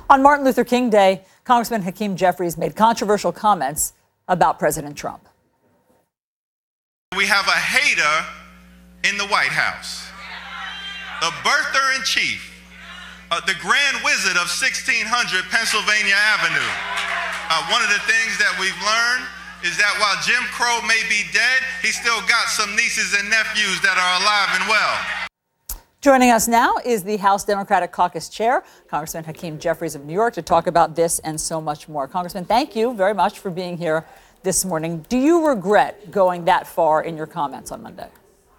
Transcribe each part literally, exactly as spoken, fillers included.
On Martin Luther King Day, Congressman Hakeem Jeffries made controversial comments about President Trump. We have a hater in the White House, the birther-in-chief, uh, the grand wizard of sixteen hundred Pennsylvania Avenue. Uh, one of the things that we've learned is that while Jim Crow may be dead, he's still got some nieces and nephews that are alive and well. Joining us now is the House Democratic Caucus Chair, Congressman Hakeem Jeffries of New York, to talk about this and so much more. Congressman, thank you very much for being here this morning. Do you regret going that far in your comments on Monday?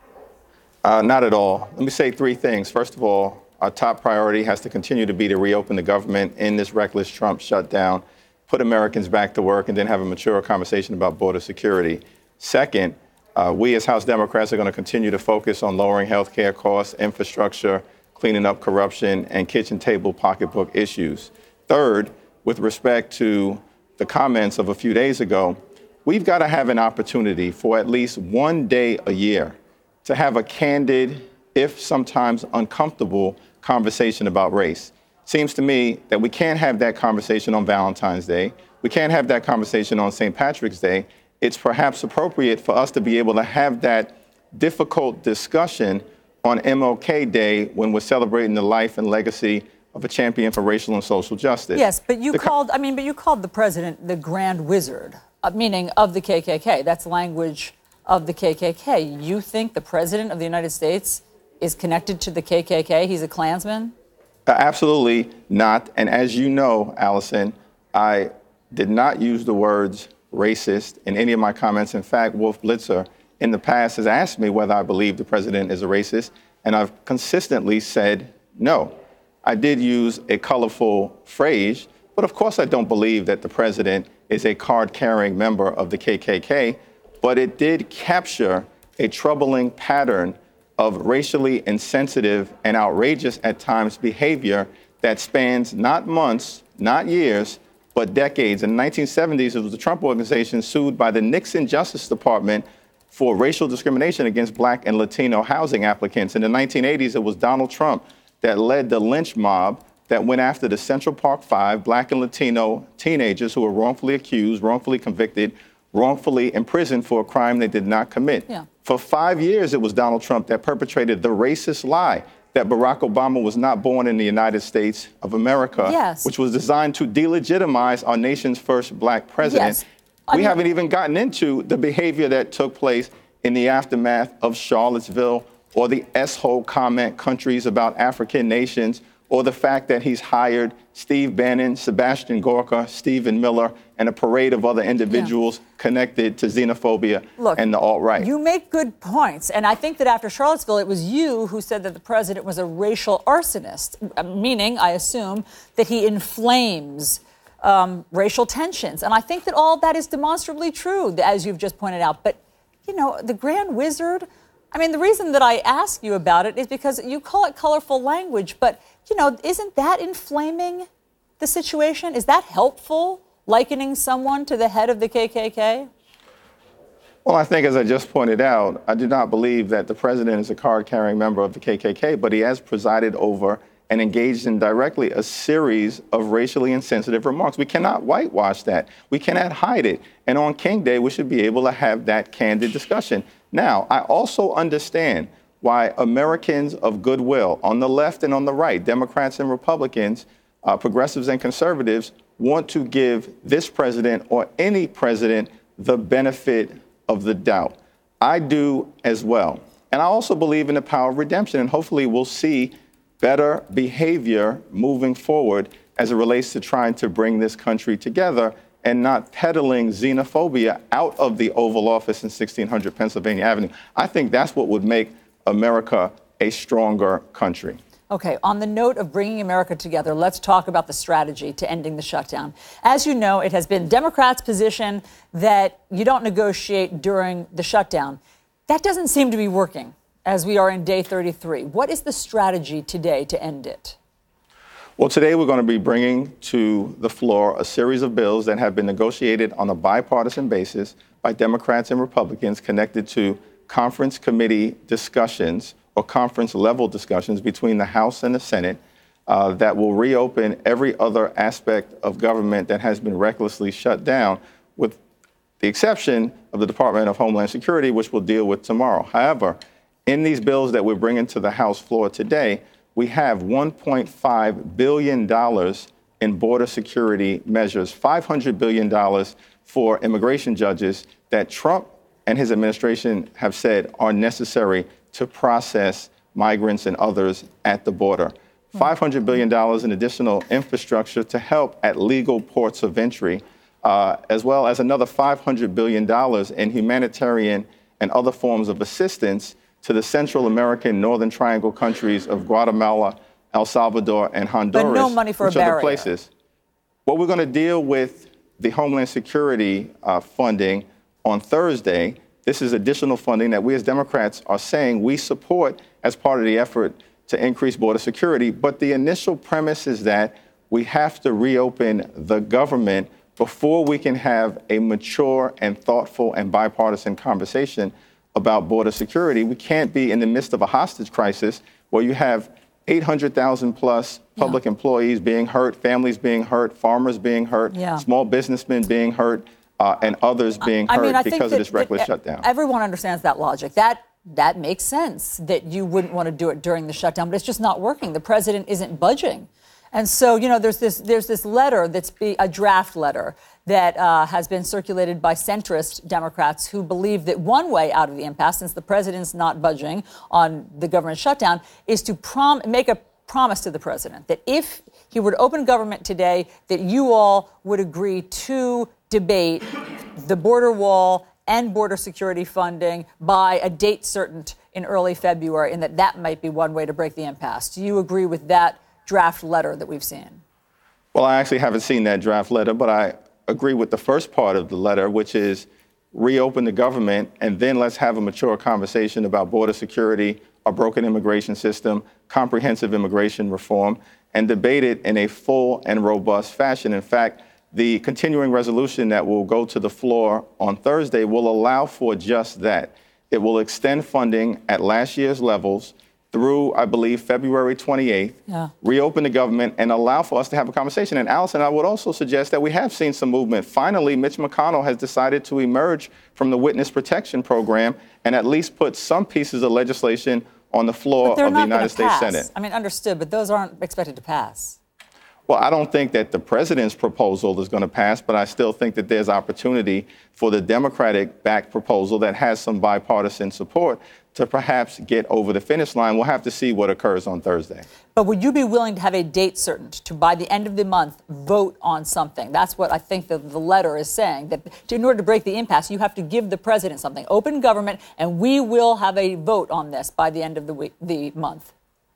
Uh, not at all. Let me say three things. First of all, our top priority has to continue to be to reopen the government in this reckless Trump shutdown, put Americans back to work, and then have a mature conversation about border security. Second, uh, we as House Democrats are going to continue to focus on lowering health care costs, infrastructure, cleaning up corruption, and kitchen table pocketbook issues. Third, with respect to the comments of a few days ago, we've got to have an opportunity for at least one day a year to have a candid, if sometimes uncomfortable, conversation about race. Seems to me that we can't have that conversation on Valentine's Day. We can't have that conversation on Saint Patrick's Day. It's perhaps appropriate for us to be able to have that difficult discussion on M L K Day when we're celebrating the life and legacy of a champion for racial and social justice. Yes, but you the called, I mean, but you called the president the grand wizard, uh, meaning of the K K K. That's language of the K K K. You think the president of the United States is connected to the K K K? He's a Klansman? Uh, absolutely not. And as you know, Allison, I did not use the words racist in any of my comments. In fact, Wolf Blitzer in the past has asked me whether I believe the president is a racist, and I've consistently said no. I did use a colorful phrase, but of course I don't believe that the president is a card-carrying member of the K K K, but it did capture a troubling pattern of racially insensitive and outrageous at times behavior that spans not months, not years, but decades. In the nineteen seventies, it was the Trump Organization sued by the Nixon Justice Department for racial discrimination against Black and Latino housing applicants. In the nineteen eighties, it was Donald Trump that led the lynch mob that went after the Central Park Five Black and Latino teenagers who were wrongfully accused, wrongfully convicted, wrongfully imprisoned for a crime they did not commit. Yeah. For five years, it was Donald Trump that perpetrated the racist lie that Barack Obama was not born in the United States of America, yes. which was designed to delegitimize our nation's first Black president. Yes. We mean, haven't even gotten into the behavior that took place in the aftermath of Charlottesville, or the S-hole comment countries about African nations, or the fact that he's hired Steve Bannon, Sebastian Gorka, Stephen Miller, and a parade of other individuals yeah. connected to xenophobia Look, and the alt-right. You make good points. And I think that after Charlottesville, it was you who said that the president was a racial arsonist, meaning, I assume, that he inflames um, racial tensions. And I think that all of that is demonstrably true, as you've just pointed out. But, you know, the grand wizard, I mean, the reason that I ask you about it is because you call it colorful language, but, you know, isn't that inflaming the situation? Is that helpful, likening someone to the head of the K K K? Well, I think, as I just pointed out, I do not believe that the president is a card-carrying member of the K K K, but he has presided over and engaged in directly a series of racially insensitive remarks. We cannot whitewash that. We cannot hide it. And on King Day, we should be able to have that candid discussion. Now, I also understand why Americans of goodwill on the left and on the right, Democrats and Republicans, uh, progressives and conservatives, want to give this president or any president the benefit of the doubt. I do as well. And I also believe in the power of redemption, and hopefully we'll see better behavior moving forward as it relates to trying to bring this country together and not peddling xenophobia out of the Oval Office in sixteen hundred Pennsylvania Avenue. I think that's what would make America a stronger country. Okay, on the note of bringing America together, let's talk about the strategy to ending the shutdown. As you know, it has been Democrats' position that you don't negotiate during the shutdown. That doesn't seem to be working as we are in day thirty-three. What is the strategy today to end it? Well, today we're going to be bringing to the floor a series of bills that have been negotiated on a bipartisan basis by Democrats and Republicans connected to conference committee discussions or conference level discussions between the House and the Senate uh, that will reopen every other aspect of government that has been recklessly shut down, with the exception of the Department of Homeland Security, which we'll deal with tomorrow. However, in these bills that we're bringing to the House floor today, we have one point five billion dollars in border security measures, five hundred billion dollars for immigration judges that Trump and his administration have said are necessary to process migrants and others at the border. five hundred billion dollars in additional infrastructure to help at legal ports of entry, uh, as well as another five hundred billion dollars in humanitarian and other forms of assistance to the Central American Northern Triangle countries of Guatemala, El Salvador, and Honduras, but no money for which a barrier. are the places. Well, we're going to deal with the Homeland Security uh, funding on Thursday. This is additional funding that we as Democrats are saying we support as part of the effort to increase border security. But the initial premise is that we have to reopen the government before we can have a mature and thoughtful and bipartisan conversation about border security. We can't be in the midst of a hostage crisis where you have eight hundred thousand plus public yeah. employees being hurt, families being hurt, farmers being hurt, yeah. small businessmen being hurt, uh, and others being hurt I mean, I because of this reckless shutdown. Everyone understands that logic. That that makes sense that you wouldn't want to do it during the shutdown, but it's just not working. The president isn't budging. And so, you know, there's this there's this letter that's be, a draft letter that uh, has been circulated by centrist Democrats who believe that one way out of the impasse, since the president's not budging on the government shutdown, is to prom- make a promise to the president that if he were to open government today, that you all would agree to debate the border wall and border security funding by a date certain in early February, and that that might be one way to break the impasse. Do you agree with that draft letter that we've seen? Well, I actually haven't seen that draft letter, but I agree with the first part of the letter, which is reopen the government and then let's have a mature conversation about border security, a broken immigration system, comprehensive immigration reform, and debate it in a full and robust fashion. In fact, the continuing resolution that will go to the floor on Thursday will allow for just that. It will extend funding at last year's levels through, I believe, February twenty-eighth, yeah. reopen the government and allow for us to have a conversation. And Allison, I would also suggest that we have seen some movement. Finally, Mitch McConnell has decided to emerge from the witness protection program and at least put some pieces of legislation on the floor of the United States pass. Senate. I mean, understood, but those aren't expected to pass. Well, I don't think that the president's proposal is going to pass, but I still think that there's opportunity for the Democratic-backed proposal that has some bipartisan support to perhaps get over the finish line. We'll have to see what occurs on Thursday. But would you be willing to have a date certain to, by the end of the month, vote on something? That's what I think the, the letter is saying, that in order to break the impasse, you have to give the president something. Open government, and we will have a vote on this by the end of the week, the month.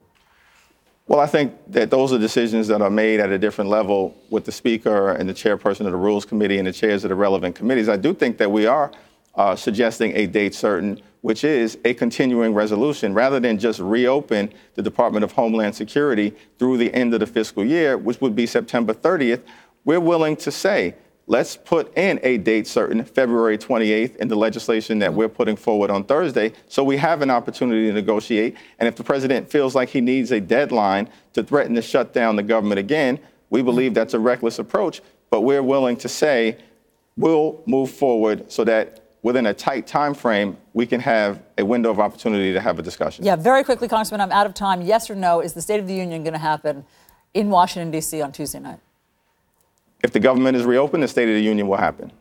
Well, I think that those are decisions that are made at a different level with the Speaker and the chairperson of the Rules Committee and the chairs of the relevant committees. I do think that we are uh, suggesting a date certain, which is a continuing resolution, rather than just reopen the Department of Homeland Security through the end of the fiscal year, which would be September thirtieth. We're willing to say, let's put in a date certain, February twenty-eighth, in the legislation that we're putting forward on Thursday, so we have an opportunity to negotiate. And if the president feels like he needs a deadline to threaten to shut down the government again, we believe that's a reckless approach. But we're willing to say we'll move forward so that within a tight time frame, we can have a window of opportunity to have a discussion. Yeah, very quickly, Congressman, I'm out of time. Yes or no, is the State of the Union going to happen in Washington, D C on Tuesday night? If the government is reopened, the State of the Union will happen.